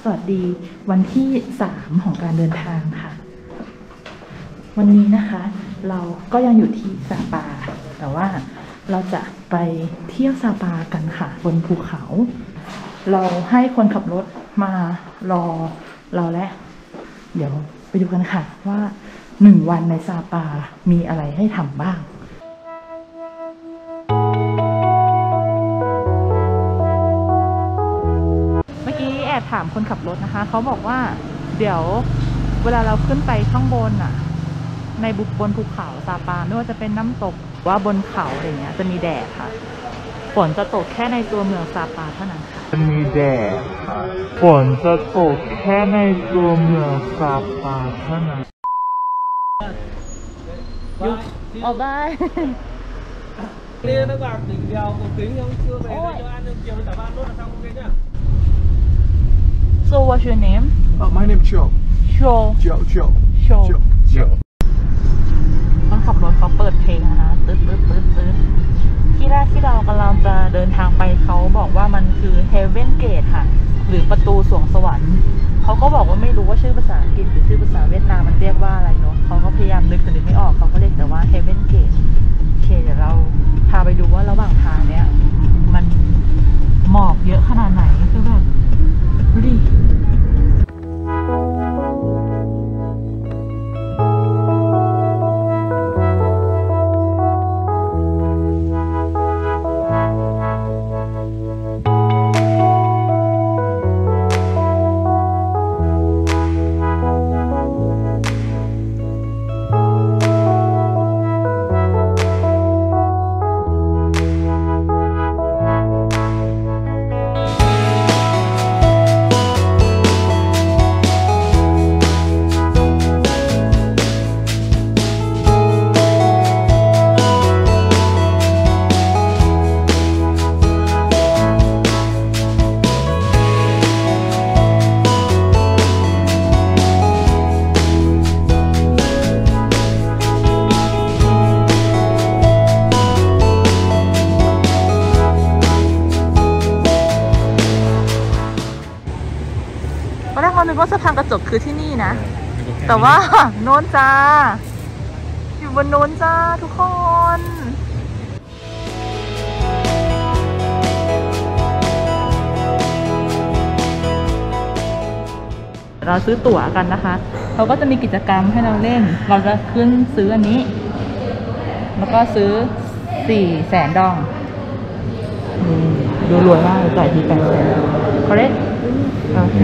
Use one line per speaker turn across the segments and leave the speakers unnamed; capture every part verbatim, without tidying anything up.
วัสดีวันที่สามของการเดินทางค่ะวันนี้นะคะเราก็ยังอยู่ที่ซาปาแต่ว่าเราจะไปเที่ยวซาปากันค่ะบนภูเขาเราให้คนขับรถมารอเราและเดี๋ยวไปดูกันค่ะว่าหนึ่งวันในซาปามีอะไรให้ทำบ้างเมื่อกี้แอบถามคนขับรถนะคะเขาบอกว่าเดี๋ยวเวลาเราขึ้นไปข้างบนอ่ะในบุบบนภูเขาซาปาไม่ว่าจะเป็นน้ำตกว่าบนเขาอะไรเงี้ยจะมีแดดค่ะฝนจะตกแค่ในตัวเมืองซาปาเท่านั้นค่ะ
จะมีแดดค่ะฝนจะตกแค่ในตัวเมืองซาปาเท่านั้น
ยุบออกได้
Kia nó vào đỉnh đèo cổ kính không chưa về đây cho ăn nhưng chiều cả ban luôn là xong ok nhá.
So what's your name?
Uh, my name is Joe.
Joe.
Joe. Joe.
Joe.
Joe. Joe.
คนขับรถเขาเปิดเพลงนะคะตึ๊ดตึ๊ดตึ๊ดตึ๊ดที่แรกที่เรากำลังจะเดินทางไปเขาบอกว่ามันคือ Heaven Gate ค่ะหรือประตูสวงสวรรค์เขาก็บอกว่าไม่รู้ว่าชื่อภาษาอังกฤษหรือชื่อภาษาเวียดนามมันเรียกว่าอะไรเนาะเขาก็พยายามนึกแต่นึกไม่ออกเขาก็เรียกแต่ว่า Heaven Gate โอเคเดี๋ยวเราพาไปดูว่าระหว่างทางเนี้ยมันหมอกเยอะขนาดไหนคือแบบดูดิตอนแรกเราคิดว่าสะพานกระจกคือที่นี่นะแต่ว่าโน้นจ้าอยู่บนโน้นจ้าทุกคนเราซื้อตั๋วกันนะคะเขาก็จะมีกิจกรรมให้เราเล่นเราจะขึ้นซื้ออันนี้แล้วก็ซื้อสี่แสนดองดูรวยมากจ่ายทีแปดแสนเขาเล่นโอเค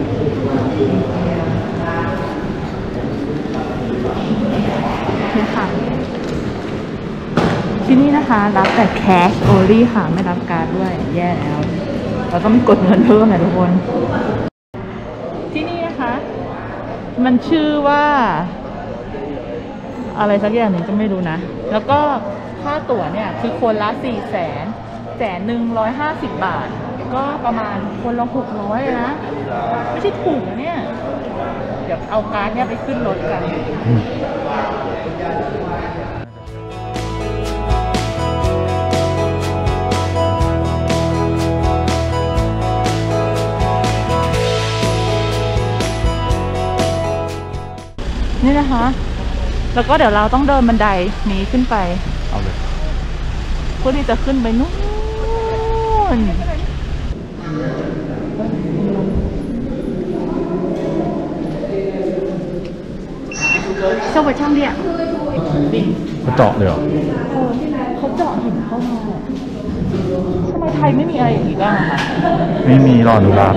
นี่ค่ะที่นี่นะคะรับแต่ cash only ค่ะไม่รับการ์ดด้วยแย่แล้วเราต้องกดเงินเพิ่มนะทุกคนที่นี่นะคะมันชื่อว่าอะไรสักอย่างหนึ่งจะไม่รู้นะแล้วก็ค่าตั๋วเนี่ยคือคนละสี่แสนแสนหนึ่งร้อยห้าสิบบาทก็ประมาณคนละหกร้อยเลยนะไม่ใช่ถูกนะเนี่ยเดี๋ยวเอาการ์ดเนี่ยไปขึ้นรถกันนี่นะคะแล้วก็เดี๋ยวเราต้องเดินบันไดนี้ขึ้นไปเอาเลยเพื่อที่จะขึ้นไปนู่นเจ้าไปช่างเนี่ย
เขาเจาะเลยเหรอ
เขาเจาะหินเข้ามาทำไมไทยไม่มีอะไรอย่างนี้บ้างคะ
ไม่มีหรอหนูรัก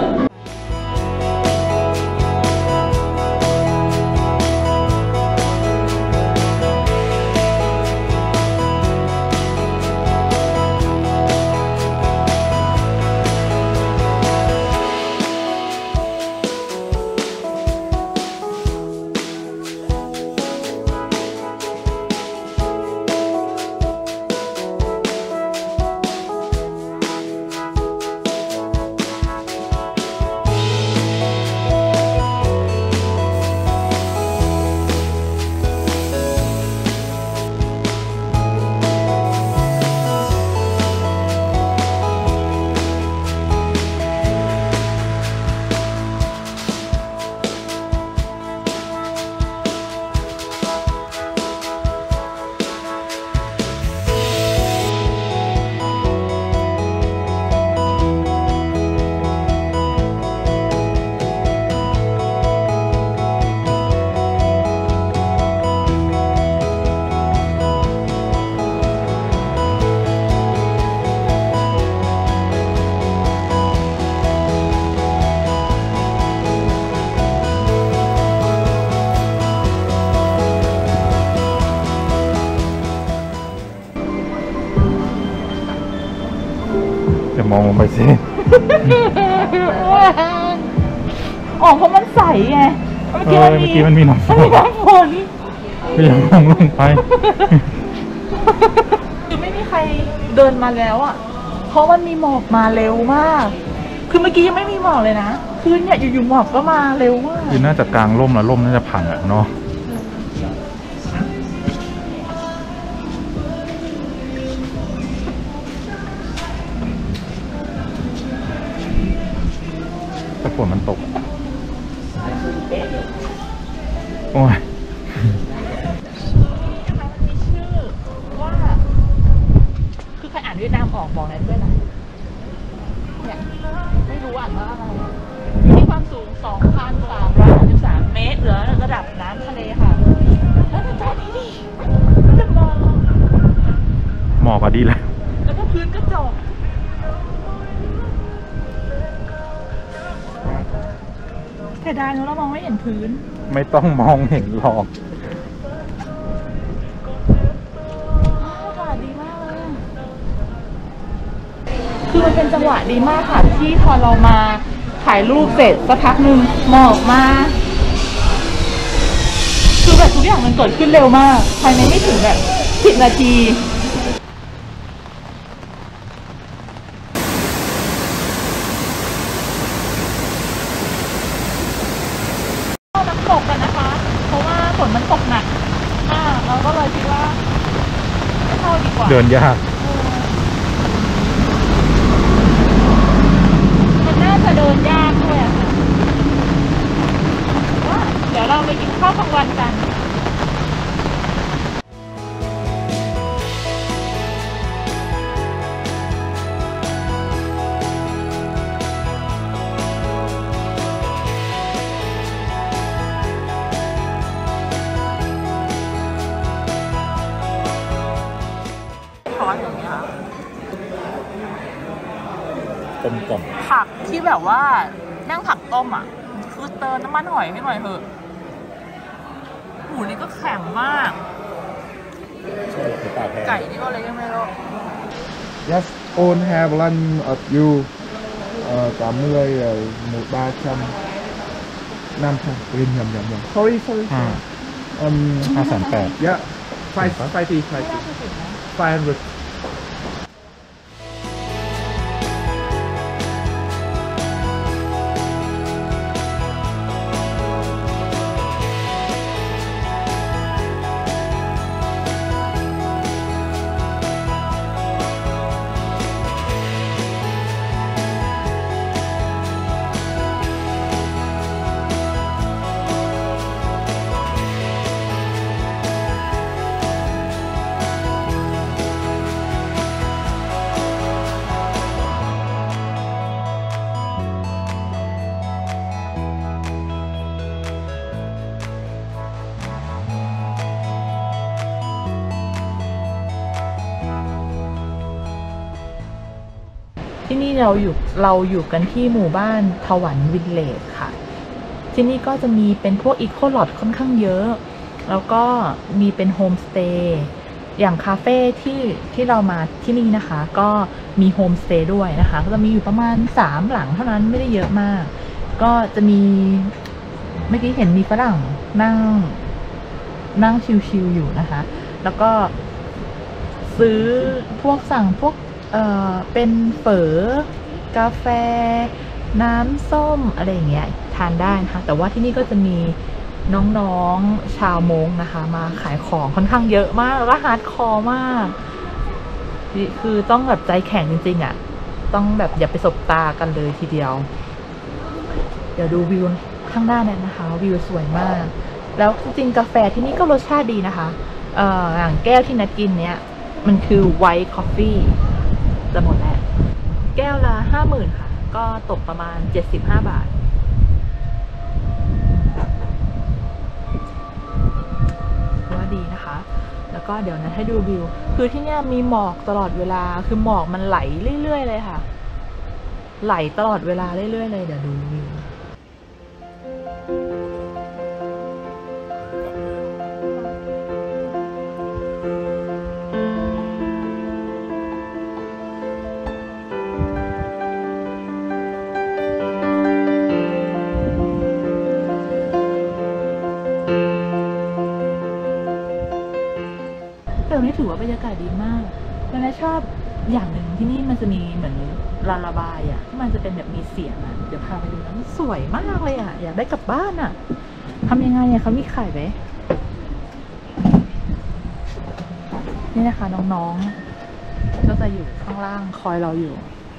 องลงไปสิ
อ๋อเพราะมันใสไงเมื่อ
เอ
กี้
อ
มัน
เมื่
มี
อกี้มันมีน้ำฝ
มันมี
น
น้ำฝน
ก็ยังมองลงไป
คือไม่มีใครเดินมาแล้วอ่ะเพราะมันมีหมอกมาเร็วมาก คือเมื่อกี้ยังไม่มีหมอกเลยนะคือเนี่ยอยู่ๆหมอกก็มาเร็วมาก
คือน่าจะกลางร่มแล้วร่มน่าจะพังอ่ะเนาะแต่ฝนมันตก โอ้ย
นะคะมันมีชื่อว่า คือใครอ่านเวียดนามออกบอกหน่อยด้วยนะเนี่ยไม่รู้อ่านว่าอะไรอยู่ที่ความสูง สองพันสามร้อยสามสิบสาม เมตรเหนือระดับน้ำทะเลค่ะ แล้วดูตอนนี้ดิมันจะมอง
หมอกก็ดีแล้ว
แล้วก็พื้นกระจกเสียดายเนอะเรามองไม่เห็นพื้น
ไม่ต้องมองเห็นหรอก
อากาศดีมากเลยอะคือมันเป็นจังหวะดีมากค่ะที่พอเรามาถ่ายรูปเสร็จสักพักหนึ่งหมอกมา คือแบบทุกอย่างมันเกิดขึ้นเร็วมากภายในไม่ถึงแบบสิบนาทีเข้าน้ำตกกันนะคะ เพราะว่าฝนมันตกหนักมากเราก็เลยคิดว่าไม่เข้าดีกว่า
เดินยาก
มันน่าจะเดินยากด้วยอะค่ะว่าเดี๋ยวเราไปกินข้าวกลางวันกัน ซอสอย่างเงี้ย
กลมกล่อม
ผักที่แบบว่านั่งผักต้มอ่ะ คือเติมน้ำมันหอยให้หน่อยเถอะหมูนี่ก็แข็งมาก ไก่นี่ก็เลยยังไม่รู้
Yes, on have lunch of you uh, tám mươi uh, một ba trăm năm trăm Green nhầm nhầm nhầm sorry sorry
ห้า
um
ห้าแสนแปด
yeah five five five five five hundred
ที่นี่เราอยู่เราอยู่กันที่หมู่บ้านถวันวิลเลจค่ะ ที่นี่ก็จะมีเป็นพวกอีโคลอดค่อนข้างเยอะ แล้วก็มีเป็นโฮมสเตย์อย่างคาเฟ่ที่ที่เรามาที่นี่นะคะ ก็มีโฮมสเตย์ด้วยนะคะ ก็จะมีอยู่ประมาณสามหลังเท่านั้นไม่ได้เยอะมาก ก็จะมีเมื่อกี้เห็นมีฝรั่งนั่งนั่งชิลๆอยู่นะคะ แล้วก็ซื้อพวกสั่งพวกเอ่อเป็นเฝอกาแฟน้ำส้มอะไรอย่างเงี้ยทานได้นะคะแต่ว่าที่นี่ก็จะมีน้องๆชาวมงนะคะมาขายของค่อนข้างเยอะมากแล้วก็ฮาร์ดคอร์มากคือต้องแบบใจแข็งจริงๆอ่ะต้องแบบอย่าไปสบตากันเลยทีเดียวเดี๋ยวดูวิวข้างหน้าเนี่ยนะคะวิวสวยมากแล้วจริงๆกาแฟที่นี่ก็รสชาติดีนะคะเอ่ออย่างแก้วที่นัดกินเนี้ยมันคือไวท์คอฟฟี่จะหมดแล้วแก้วละห้าหมื่นค่ะก็ตกประมาณเจ็ดสิบห้าบาทว่าดีนะคะ แล้วก็เดี๋ยวนะให้ดูวิวคือที่เนี่ยมีหมอกตลอดเวลาคือหมอกมันไหลเรื่อยๆเลยค่ะไหลตลอดเวลาเรื่อยๆเลยเดี๋ยวดูวิวถือว่าบรรยากาศดีมากแล้วนะชอบอย่างหนึ่งที่นี่มันจะมีเหมือนลาลาบายอ่ะที่มันจะเป็นแบบมีเสียงอ่ะเดี๋ยวพาไปดูนะมันสวยมากเลยอ่ะอยากได้กลับบ้านอ่ะทำยังไงอ่ะเขามีขายไหมนี่นะคะน้องๆก็จะอยู่ข้างล่างคอยเราอยู่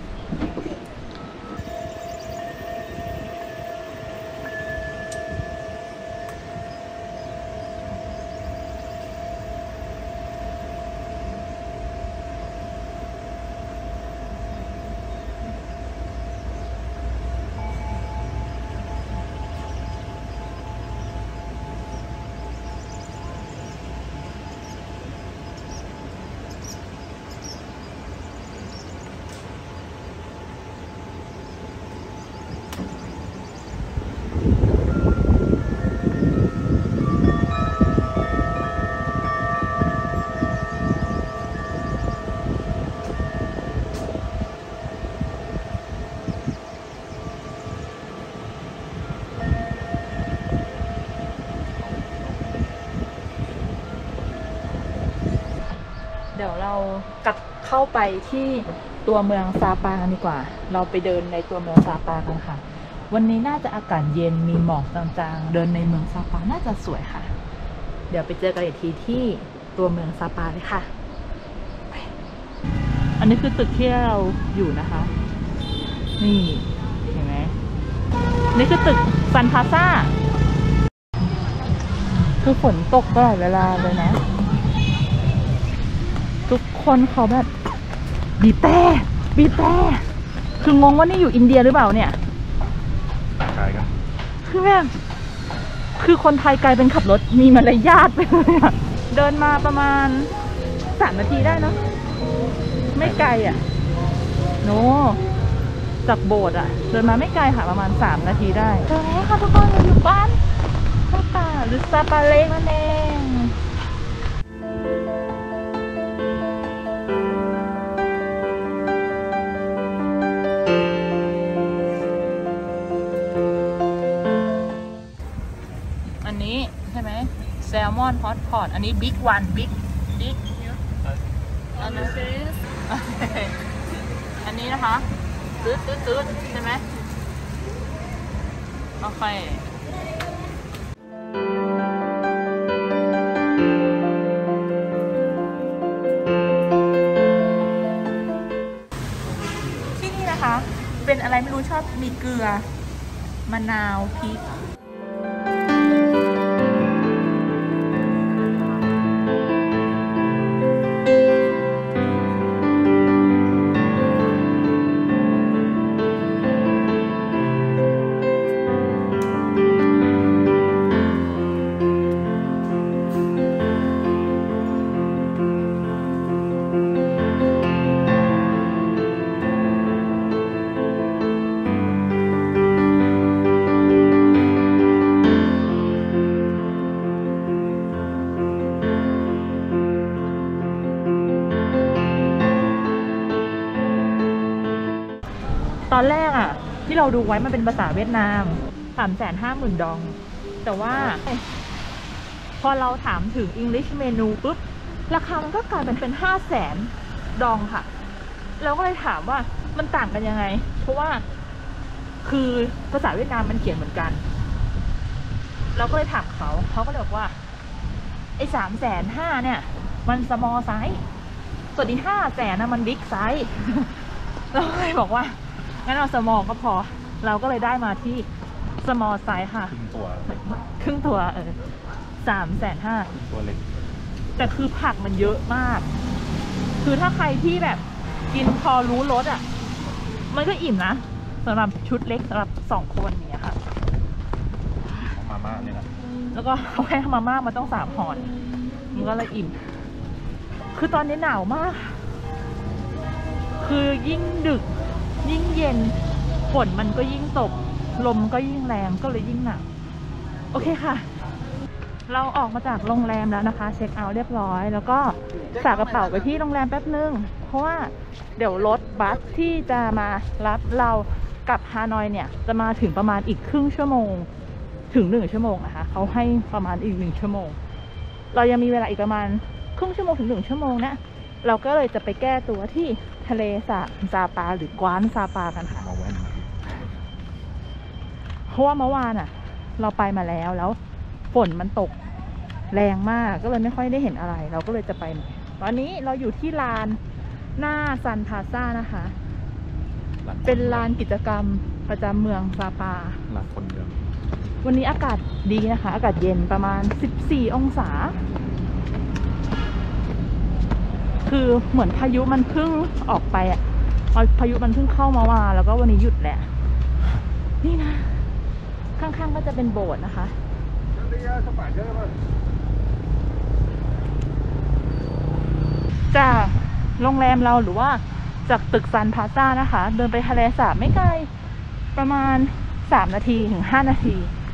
เดี๋ยวเรากลับเข้าไปที่ตัวเมืองซาปากันดีกว่าเราไปเดินในตัวเมืองซาปากันค่ะวันนี้น่าจะอากาศเย็นมีหมอกจางๆเดินในเมืองซาปาน่าจะสวยค่ะเดี๋ยวไปเจอกันอีกทีที่ตัวเมืองซาปาเลยค่ะอันนี้คือตึกที่เราอยู่นะคะนี่เห็นไหมนี่คือตึกซันพลาซ่าคือฝนตกตลอดเวลาเลยนะทุกคนเขาแบบบีบแต่บีบแต่คืองงว่านี่อยู่อินเดียหรือเปล่าเนี่ยใช่ครับคือแบบคือคนไทยกลายเป็นขับรถมีมารยาทไปเลยอะเดินมาประมาณสามนาทีได้เนอะไม่ไกลอ่ะโนจากโบสถ์อ่ะเดินมาไม่ไกลค่ะประมาณสามนาทีได้เจอแล้วค่ะทุกคนเราอยู่บ้านซาปาหรือซาปาเล็กนั่นเองแซลมอนฮอตพอตอันนี้บิ๊กวันบิ๊กบิ๊กอันนี้อันนี้นะคะตื้อตื้อตื้อใช่ไหมโอเคที่นี่นะคะเป็นอะไรไม่รู้ชอบมีเกลือมะนาวพริกตอนแรกอ่ะที่เราดูไว้มันเป็นภาษาเวียดนามสามแสนห้าหมื่นดองแต่ว่าพอเราถามถึง English เมนูปุ๊บราคามันก็กลายเป็นเป็นห้าแสนดองค่ะเราก็เลยถามว่ามันต่างกันยังไงเพราะว่าคือภาษาเวียดนามมันเขียนเหมือนกันเราก็เลยถามเขาเขาก็เลยบอกว่าไอ้สามแสนห้าเนี่ยมัน small size ส่วนที่ห้าแสนนะมัน big size เราก็เลยบอกว่างั้นเอา small ก็พอเราก็เลยได้มาที่ small size ค่ะครึ่งตัวครึ่งตัวเออสามแสนห้าตัวเล็กแต่คือผักมันเยอะมากคือถ้าใครที่แบบกินพอรู้รสอ่ะมันก็อิ่มนะสำหรับชุดเล็กสำหรับสองคนนี้ค่ะมาม่าเนี่ยนะแล้วก็เขาให้มาม่ามาต้องสามห่อมันก็เลยอิ่มคือตอนนี้หนาวมากคือยิ่งดึกยิ่งเย็นฝนมันก็ยิ่งตกลมก็ยิ่งแรงก็เลยยิ่งหนาวโอเคค่ะเราออกมาจากโรงแรมแล้วนะคะเช็คเอาท์เรียบร้อยแล้วก็ฝากกระเป๋าไปที่โรงแรมแป๊บนึงเพราะว่าเดี๋ยวรถบัสที่จะมารับเรากลับฮานอยเนี่ยจะมาถึงประมาณอีกครึ่งชั่วโมงถึงหนึ่งชั่วโมงนะคะเขาให้ประมาณอีกหนึ่งชั่วโมงเรายังมีเวลาอีกประมาณครึ่งชั่วโมงถึงหนึ่งชั่วโมงนะเราก็เลยจะไปแก้ตัวที่ทะเลสาบซาปาหรือกวานซาปากันค่ะเพราะว่าเมื่อวานอ่ะ เราไปมาแล้วแล้วฝนมันตกแรงมากก็เลยไม่ค่อยได้เห็นอะไรเราก็เลยจะไปใหม่ตอนนี้เราอยู่ที่ลานหน้าซันพาซ่านะคะเป็นลานกิจกรรมประจำเมืองซาปา
ลานคนเมือง
วันนี้อากาศดีนะคะอากาศเย็นประมาณสิบสี่องศาคือเหมือนพายุมันเพิ่งออกไปอ่ะพายุมันเพิ่งเข้ามาว่าแล้วก็วันนี้หยุดแหละนี่นะข้างๆก็จะเป็นโบสถ์นะคะจากโรงแรมเราหรือว่าจากตึกซันพลาซ่านะคะเดินไปทะเลสาบไม่ไกลประมาณสามนาทีถึงห้านาที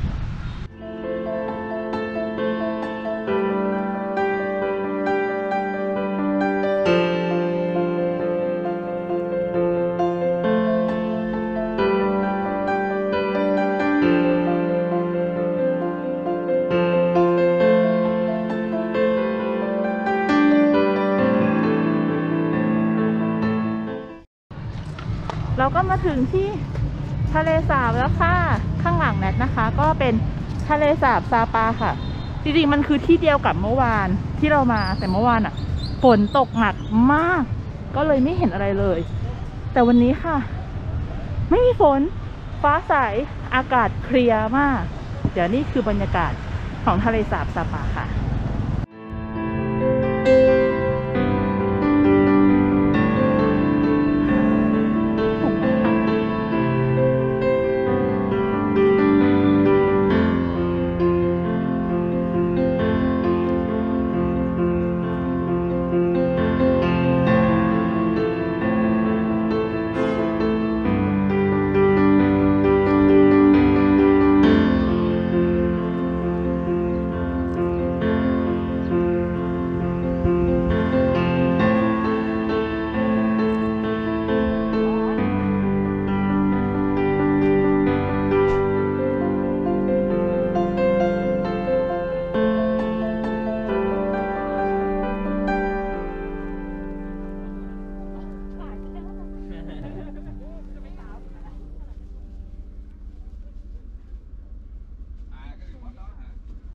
เราก็มาถึงที่ทะเลสาบแล้วค่ะข้างหลังแนทนะคะก็เป็นทะเลสาบซาปาค่ะจริงๆมันคือที่เดียวกับเมื่อวานที่เรามาแต่เมื่อวานอ่ะฝนตกหนักมากก็เลยไม่เห็นอะไรเลยแต่วันนี้ค่ะไม่มีฝนฟ้าใสอากาศเคลียร์มากเดี๋ยวนี่คือบรรยากาศของทะเลสาบซาปาค่ะ